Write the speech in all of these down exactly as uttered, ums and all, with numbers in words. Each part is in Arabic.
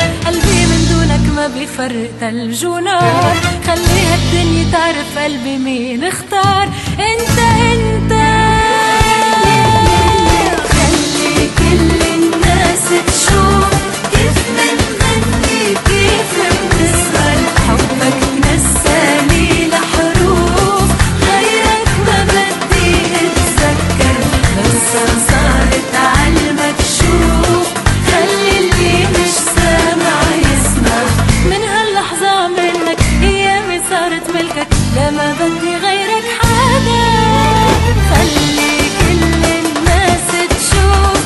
قلبي من دونك ما بيفرق ثلج ونار. خليها الدنيا تعرف قلبي مين اختار. انت انت خلي كل الناس تشوف كيف بنغني كيف بنسهر. حبك نساني لحروف غيرك ما بدي اتذكر. بس صارت عالمكشوف خلي اللي مش سامع يسمع. من هاللحظة منك ايامي صارت ملكك. لا ما بدي غيرك حدا. خلي كل الناس تشوف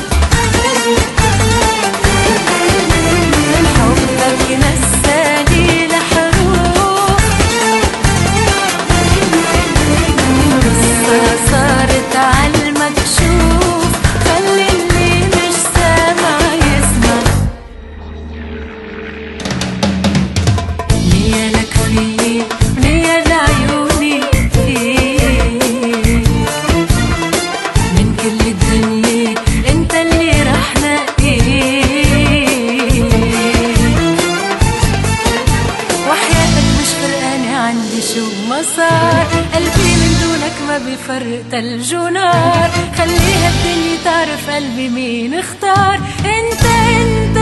حبك نساني لحروف. قصة صارت عالمكشوف خلي اللي مش سامع يسمع. نية لك فيي ونية لعيوني فيك. من كل الدنيا انت اللي رح نقيك. وحياتك مش فرقانة عندي شو ما صار. قلبي من دونك ما بيفرق ثلج ونار. خليها الدنيا تعرف قلبي مين اختار. انت انت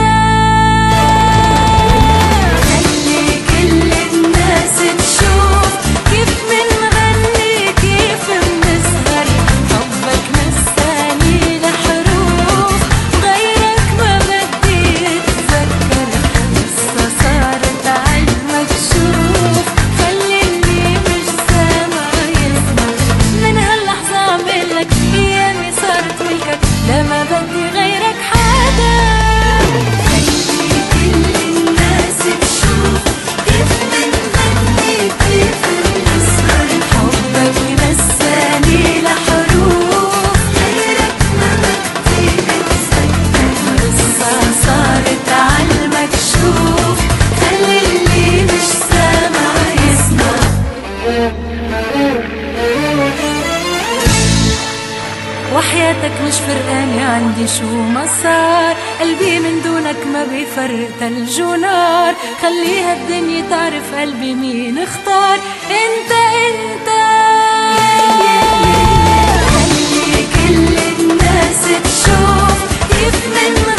خلي كل الناس تشوف كيف بنغني كيف بنسهر. حبك نساني لحروف غيرك ما بدي اتذكر. قصة صارت عالمكشوف خلي اللي مش سامع يسمع. من هاللحظة عملك ايامي صارت ملكك. لا ما بدي غيرك حدا. خلي كل الناس تشوف كيف بنغني كيف بنسهر. حبك نساني لحروف غيرك ما بدي اتذكر. قصة صارت عالمكشوف خلي اللي مش سامع يسمع. وحياتك مش فرقانة عندي شو ما صار. قلبي من دونك ما بيفرق ثلج ونار. خليها الدنيا تعرف قلبي مين اختار. انت انت خلي كل الناس تشوف كيف من